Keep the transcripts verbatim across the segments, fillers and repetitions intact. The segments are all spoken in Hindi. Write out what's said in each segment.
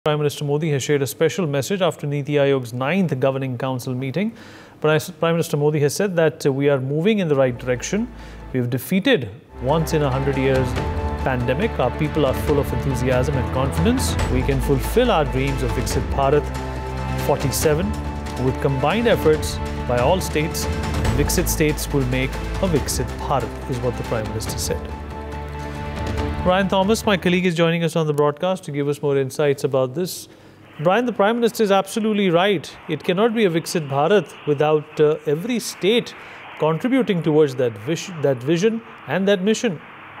Prime Minister Modi has shared a special message after Niti Aayog's ninth Governing Council meeting. Prime Minister Modi has said that we are moving in the right direction. We have defeated once in a hundred years pandemic. Our people are full of enthusiasm and confidence. We can fulfill our dreams of Viksit Bharat forty-seven with combined efforts by all states. Viksit states will make a Viksit Bharat, is what the Prime Minister said. Brian Thomas, my colleague, is joining us on the broadcast to give us more insights about this. Brian, the Prime Minister is absolutely right. It cannot be a Viksit Bharat without uh, every state contributing towards that, vis that vision and that mission.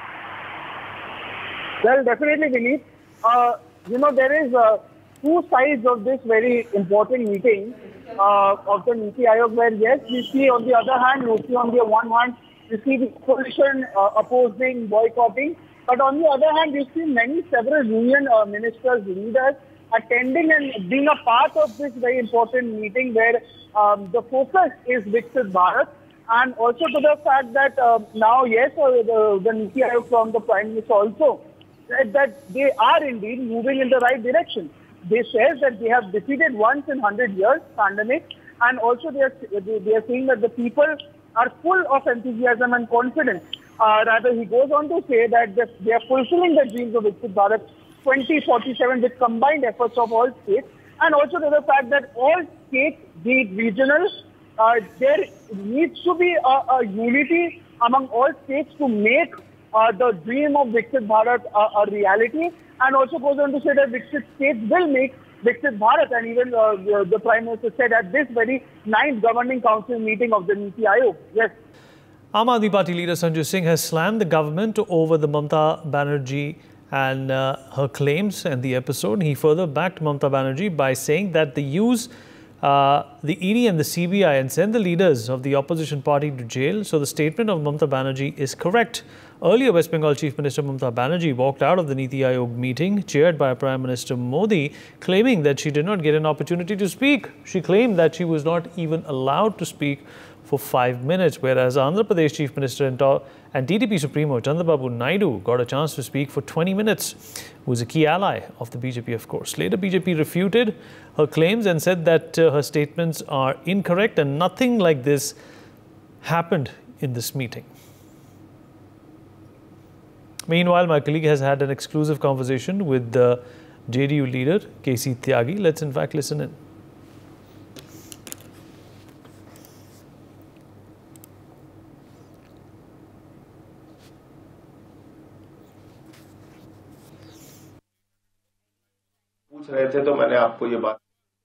Well, definitely, Vineet. Uh, you know, there is uh, two sides of this very important meeting uh, of the Niti Aayog, where yes, we see on the other hand, we see on the one hand, we see the opposition uh, opposing, boycotting. But on the other hand, we've seen many, several union uh, ministers, leaders attending and being a part of this very important meeting where um, the focus is Viksit Bharat, and also to the fact that uh, now, yes, uh, the, the Niti Aayog from the Prime Minister also said that they are indeed moving in the right direction. They said that they have defeated once in hundred years pandemic, and also they are, they are saying that the people are full of enthusiasm and confidence. Uh, rather, he goes on to say that they are fulfilling the dreams of Viksit Bharat twenty forty-seven with combined efforts of all states, and also to the fact that all states, be it regional, uh, there needs to be a, a unity among all states to make uh, the dream of Viksit Bharat a, a reality, and also goes on to say that Viksit states will make Viksit Bharat, and even uh, the, the Prime Minister said at this very ninth Governing Council meeting of the Niti Aayog. Yes. Aam Aadmi Party leader Sanjay Singh has slammed the government over the Mamata Banerjee and uh, her claims and the episode. He further backed Mamata Banerjee by saying that they use uh, the E D and the C B I and send the leaders of the opposition party to jail. So the statement of Mamata Banerjee is correct. Earlier, West Bengal Chief Minister Mamata Banerjee walked out of the Niti Aayog meeting, chaired by Prime Minister Modi, claiming that she did not get an opportunity to speak. She claimed that she was not even allowed to speak for five minutes, whereas Andhra Pradesh Chief Minister and, and T D P Supremo Chandrababu Naidu got a chance to speak for twenty minutes, who is a key ally of the B J P, of course. Later, B J P refuted her claims and said that uh, her statements are incorrect and nothing like this happened in this meeting. Meanwhile, my colleague has had an exclusive conversation with the J D U leader, K C Tyagi. Let's in fact listen in. पूछ रहे थे तो मैंने आपको ये बात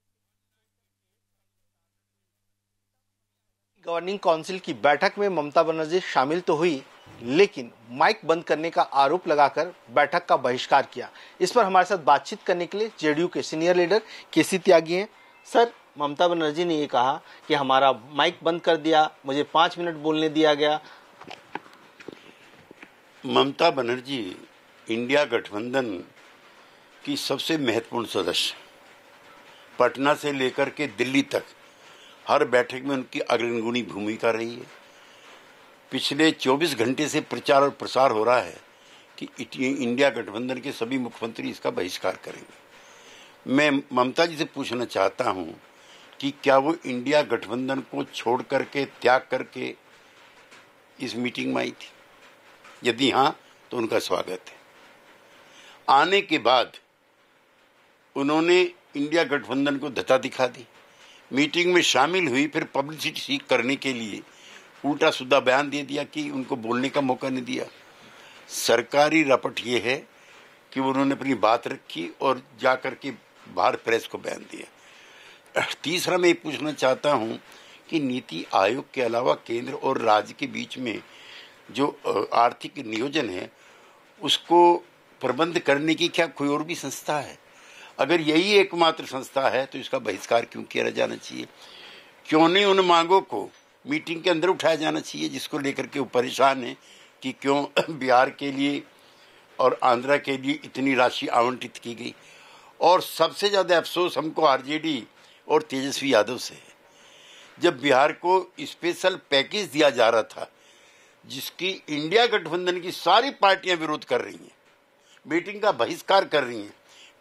गवर्निंग काउंसिल की बैठक में ममता बनर्जी शामिल तो हुई, लेकिन माइक बंद करने का आरोप लगाकर बैठक का बहिष्कार किया। इस पर हमारे साथ बातचीत करने के लिए जेडीयू के सीनियर लीडर केसी त्यागी हैं। सर, ममता बनर्जी ने ये कहा कि हमारा माइक बंद कर दिया, मुझे पांच मिनट बोलने दिया गया। ममता बनर्जी इंडिया गठबंधन की सबसे महत्वपूर्ण सदस्य, पटना से लेकर के दिल्ली तक हर बैठक में उनकी अग्रणी भूमिका रही है। पिछले चौबीस घंटे से प्रचार और प्रसार हो रहा है कि इंडिया गठबंधन के सभी मुख्यमंत्री इसका बहिष्कार करेंगे। मैं ममता जी से पूछना चाहता हूं कि क्या वो इंडिया गठबंधन को छोड़ करके, त्याग करके इस मीटिंग में आई थी? यदि हां, तो उनका स्वागत है। आने के बाद उन्होंने इंडिया गठबंधन को धता दिखा दी, मीटिंग में शामिल हुई, फिर पब्लिसिटी सीख करने के लिए उल्टा सुद्धा बयान दे दिया कि उनको बोलने का मौका नहीं दिया। सरकारी रपट ये है कि उन्होंने अपनी बात रखी और जाकर के बाहर प्रेस को बयान दिया। तीसरा मैं ये पूछना चाहता हूं कि नीति आयोग के अलावा केंद्र और राज्य के बीच में जो आर्थिक नियोजन है, उसको प्रबंध करने की क्या कोई और भी संस्था है? अगर यही एकमात्र संस्था है तो इसका बहिष्कार क्यों किया जाना चाहिए? क्यों नहीं उन मांगों को मीटिंग के अंदर उठाया जाना चाहिए जिसको लेकर के वो परेशान है कि क्यों बिहार के लिए और आंध्रा के लिए इतनी राशि आवंटित की गई? और सबसे ज्यादा अफसोस हमको आरजेडी और तेजस्वी यादव से है। जब बिहार को स्पेशल पैकेज दिया जा रहा था, जिसकी इंडिया गठबंधन की सारी पार्टियां विरोध कर रही हैं, मीटिंग का बहिष्कार कर रही हैं,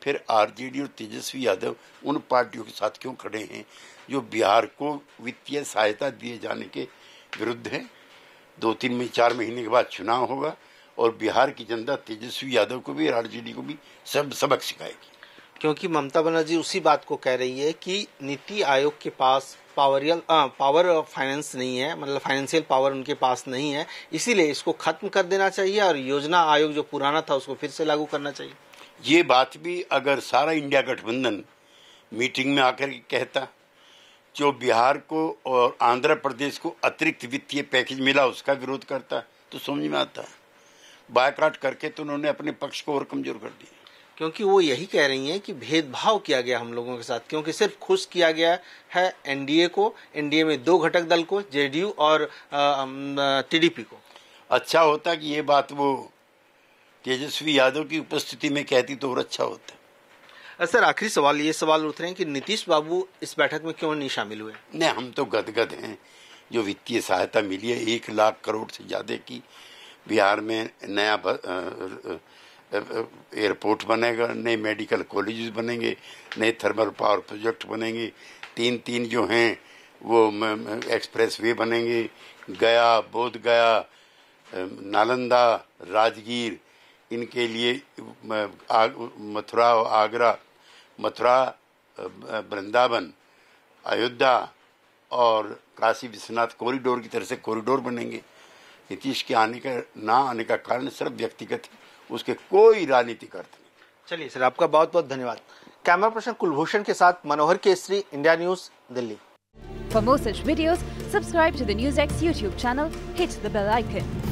फिर आरजेडी और तेजस्वी यादव उन पार्टियों के साथ क्यों खड़े हैं जो बिहार को वित्तीय सहायता दिए जाने के विरुद्ध हैं। दो तीन में चार महीने के बाद चुनाव होगा और बिहार की जनता तेजस्वी यादव को भी और आरजेडी को भी सब सबक सिखाएगी। क्योंकि ममता बनर्जी उसी बात को कह रही है कि नीति आयोग के पास पावरियल पावर फाइनेंस नहीं है, मतलब फाइनेंशियल पावर उनके पास नहीं है, इसीलिए इसको खत्म कर देना चाहिए और योजना आयोग जो पुराना था उसको फिर से लागू करना चाहिए। ये बात भी अगर सारा इंडिया गठबंधन मीटिंग में आकर के कहता, जो बिहार को और आंध्र प्रदेश को अतिरिक्त वित्तीय पैकेज मिला उसका विरोध करता, तो समझ में आता है। बायकॉट करके तो उन्होंने अपने पक्ष को और कमजोर कर दिया। क्योंकि वो यही कह रही हैं कि भेदभाव किया गया हम लोगों के साथ, क्योंकि सिर्फ खुश किया गया है एनडीए को, एनडीए में दो घटक दल को, जेडीयू और टीडीपी को। अच्छा होता कि ये बात वो तेजस्वी यादव की उपस्थिति में कहती तो और अच्छा होता। सर आखिरी सवाल ये सवाल उठ रहे हैं कि नीतीश बाबू इस बैठक में क्यों नहीं शामिल हुए? नहीं, हम तो गदगद हैं। जो वित्तीय सहायता मिली है एक लाख करोड़ से ज्यादा की, बिहार में नया एयरपोर्ट बनेगा, नए मेडिकल कॉलेजेस बनेंगे, नए थर्मल पावर प्रोजेक्ट बनेंगे, तीन तीन जो हैं वो एक्सप्रेस वे बनेंगे, गया, बोध गया, नालंदा, राजगीर, इनके लिए मथुरा, आगरा, मथुरा, वृंदावन, अयोध्या और काशी विश्वनाथ कॉरिडोर की तरह से कॉरिडोर बनेंगे। नीतीश के आने का ना आने का कारण सिर्फ व्यक्तिगत है, उसके कोई राजनीतिक अर्थ नहीं। चलिए सर, आपका बहुत बहुत धन्यवाद। कैमरा पर्सन कुलभूषण के साथ Manohar Kesari, India news, Delhi. For more such videos, subscribe to the NewsX YouTube channel, hit the bell icon.